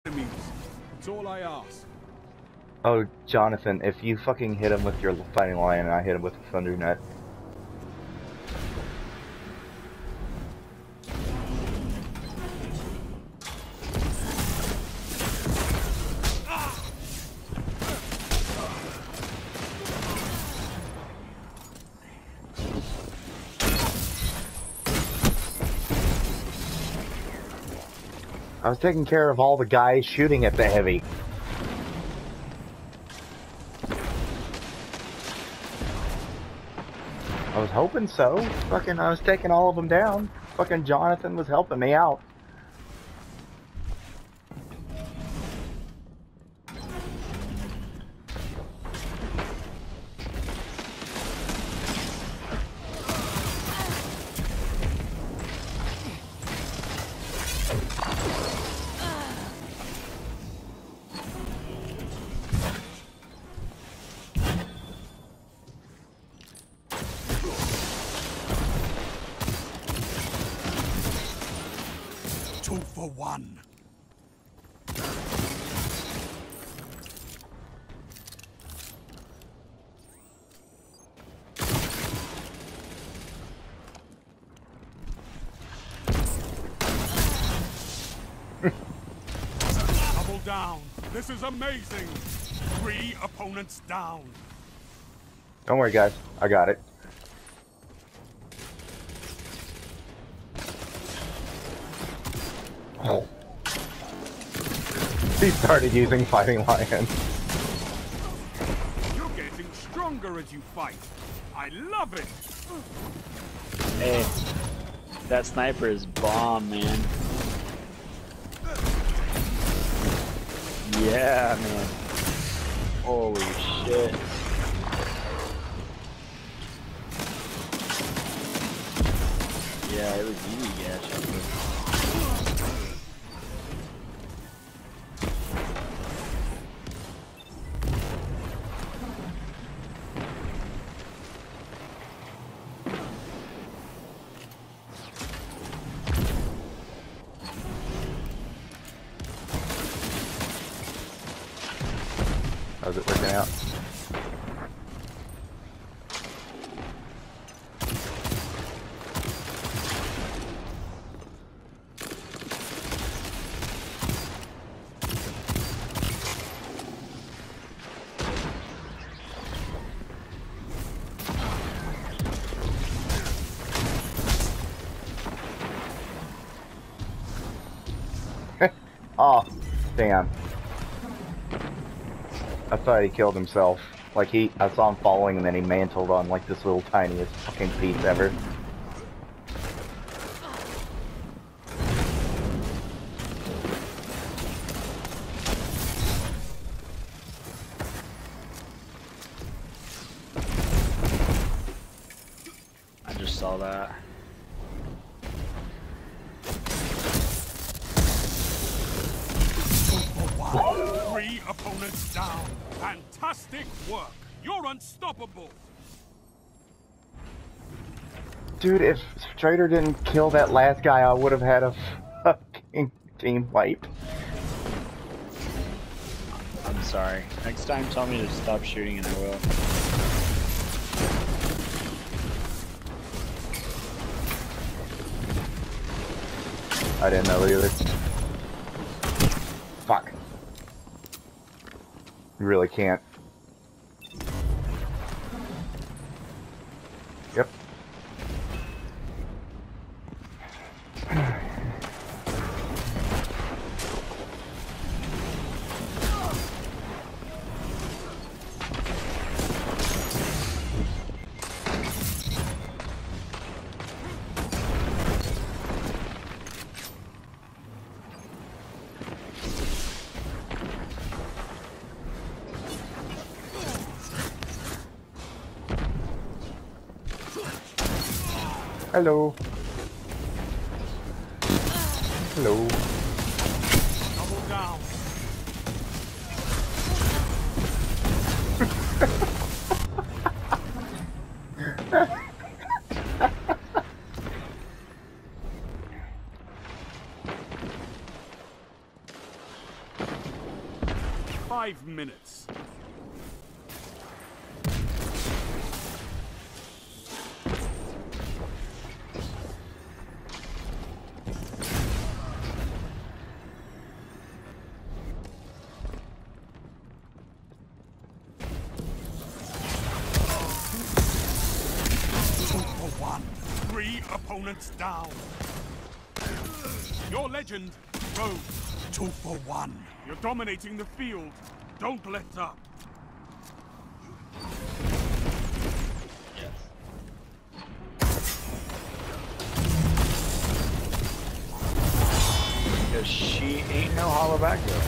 enemies. That's all I ask. Oh, Jonathan, if you fucking hit him with your fighting lion and I hit him with a thunder net. I was taking care of all the guys shooting at the heavy. I was hoping so. Fucking, I was taking all of them down. Fucking Jonathan was helping me out. Two for one. Double down. This is amazing. 3 opponents down. Don't worry, guys. I got it. Oh. He started using fighting lions. You're getting stronger as you fight. I love it. Hey, that sniper is bomb, man. Yeah, man. Holy shit. Yeah, it was easy, actually. How's it working out? Oh, damn. I thought he killed himself. Like I saw him falling and then he mantled on like this little tiniest fucking piece ever. I just saw that. Wow. 3 opponents down. Fantastic work. You're unstoppable. Dude, if Strider didn't kill that last guy, I would have had a fucking team wipe. I'm sorry. Next time, tell me to stop shooting and I will. I didn't know either. Fuck. You really can't. Yep. Hello. Hello. Double down. 5 minutes. For one. 3 opponents down. Your legend rose. 2 for 1. You're dominating the field. Don't let up. Because she ain't no hollow back girl.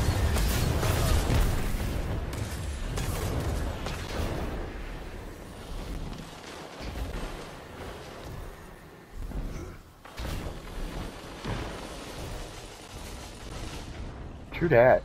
True that.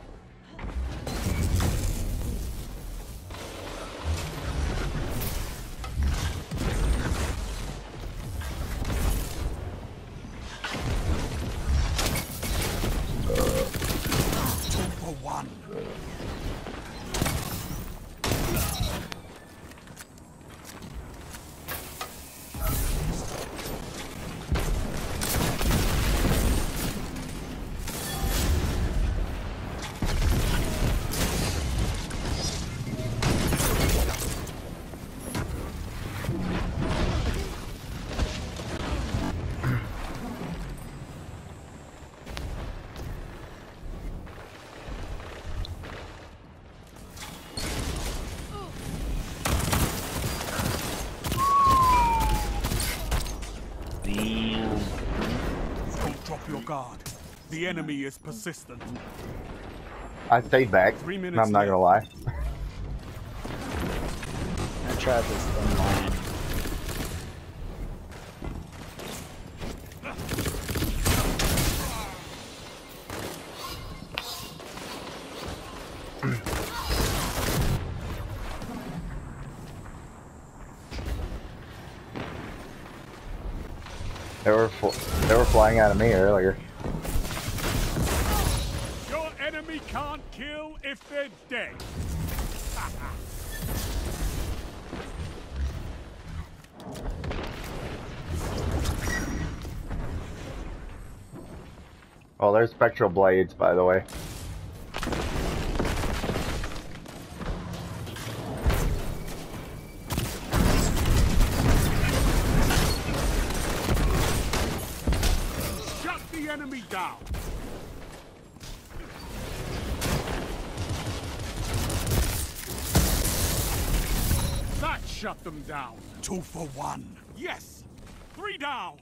Don't drop your guard. The enemy is persistent. I stayed back. 3 minutes I'm not gonna lie. I tried this thin line. They were flying out of me earlier. Your enemy can't kill if they're dead. Oh, there's spectral blades, by the way. Shut the enemy down. That shut them down. 2 for 1. Yes. 3 down.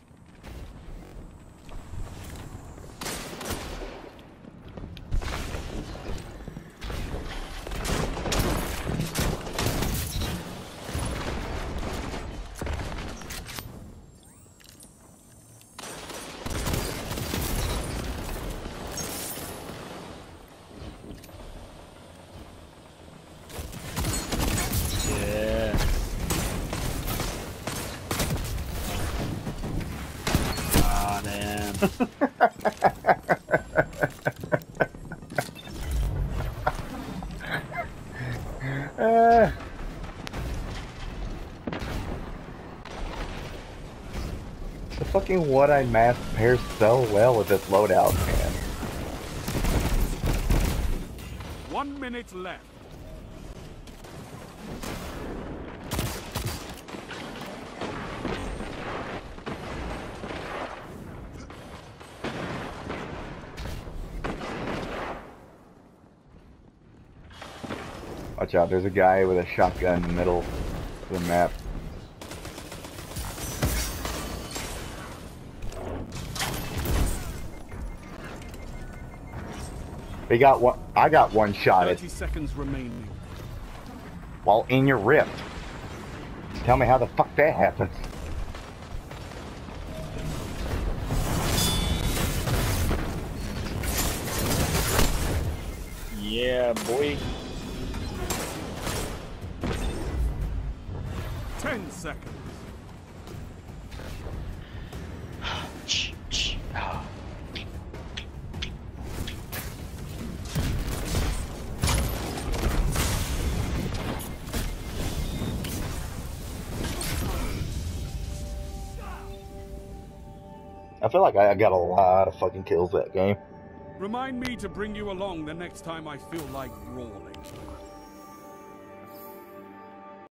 Yeah. Ah, damn. The fucking One-Eyed Mask pairs so well with this loadout, man. 1 minute left. Watch out, there's a guy with a shotgun in the middle of the map. They got one. I got one shot at 30 seconds remaining. while in your rift. Tell me how the fuck that happens. Yeah, boy. 10 seconds. I feel like I got a lot of fucking kills that game. Remind me to bring you along the next time I feel like brawling.